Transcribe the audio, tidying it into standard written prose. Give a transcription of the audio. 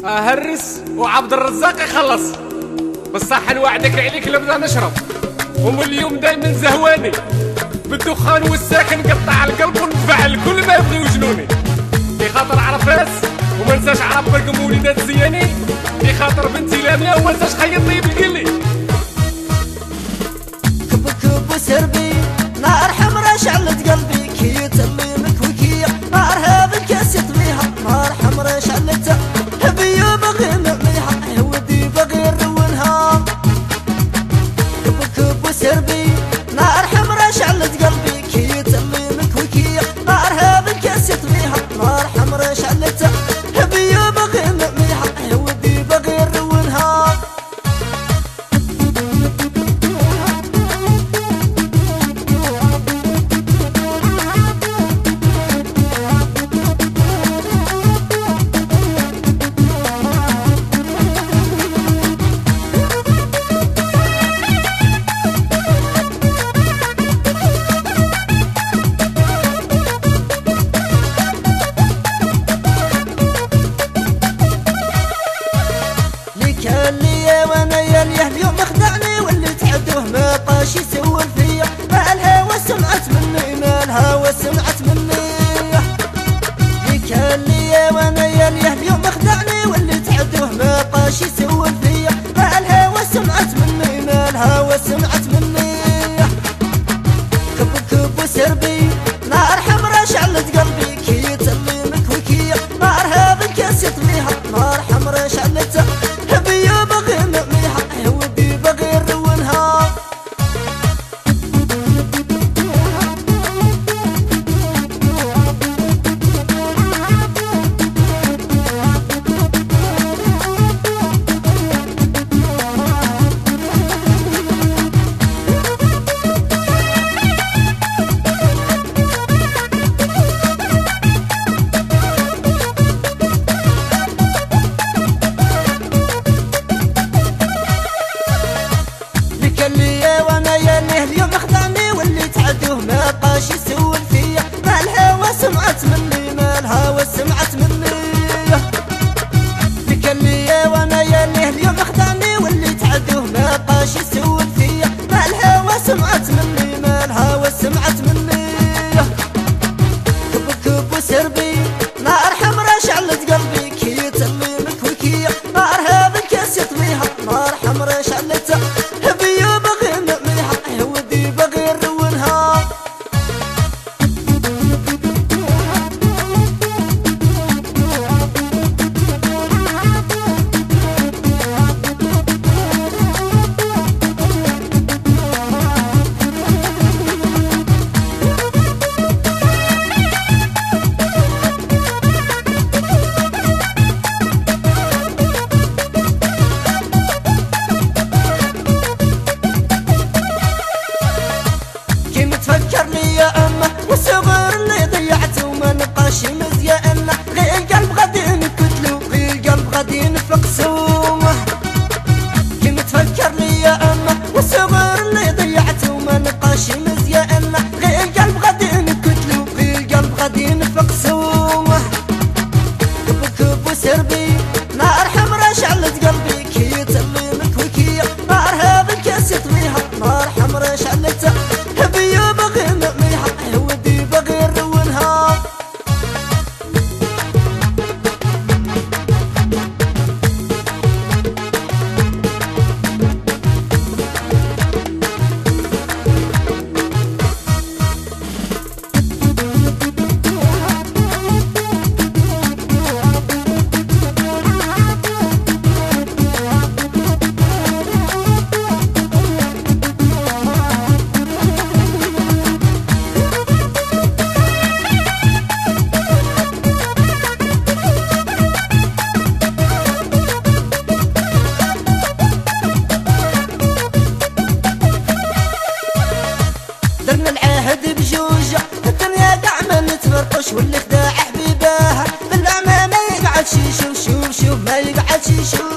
هرس وعبد الرزاق يخلص. بالصحة نوعدك عليك نبدا نشرب، ومن اليوم دايما زهواني بالدخان والساكن قطع القلب ونفعل كل ما يبغي وجنوني. في خاطر عرفاس وما نساش عرب برقم وليدات زياني، في خاطر بنتي لامية وما نساش خيطني بالقلي. كب كب سربي نار حمرا شعلت قلبي، كي تليمك وكي نار هذا الكاس يطميها، نار حمرا شعلتها هبي بغي نعميها، ودي بغي نرونها. كب كب سربي نار حمرا شعلت قلبي، كي تليمك وكي نار هذا الكاس يطميها، نار حمرا شعلتها هبي بغي نعميها، ودي بغي نرونها. اللي وانا يليه اليوم خدعني، واللي تعدوه ما طاش يسول فيا، ما الهوى سمعت مني، ما الهوى سمعت مني. ليك اللي وانا يليه اليوم خدعني، واللي تعدوه ما طاش يسول فيا، ما الهوى سمعت مني، ما الهوى سمعت مني. كب كب سربي نار حمرا شعلت قلبي، كي تليمك وكي نار هذا الكاس يطميها، نار حمرا شعلتها هبي بغي نعميها، ودي بغي نرونها. اللي وانا يليه اليوم خدعني، واللي تعدوه ما طاش يسول فيا، ما الهوى سمعت مني، ما الهوى سمعت مني. لك اللي وانا يليه اليوم خدعني، واللي تعدوه ما طاش يسول فيا، ما الهوى سمعت مني، ما الهوى سمعت مني. كب كب سربي نار حمرا شعلت قلبي، كي تليمك وكي نار هذا الكاس يطميها، نار حمرا شعلتها هبي بغي نعميها، ودي بغي نرونها. تفكرني يا أمه والصغر اللي ضيعته، وما نبقاش مزيانه، غير القلب غادي نكتلو، غير القلب غادي نفقسو. كيما تفكرني يا أمه والصغر اللي ضيعته، وما نبقاش مزيانه، غير القلب غادي نكتلو، غير القلب غادي نفقسو. كب كب سربي نار حمرا شعلت قلبي، كي تليمك وكي نار هذا الكاس يطميها، نار حمرا شعلتها هبي بغي نعميها، ودي بغي نرونها. درنا العهد بجوجة، الدنيا قاع ما نتفرقش، واللي خداع حبيباها بالأعمى ما يقعدش يشوف، شوف شوف ما يقعدش يشوف.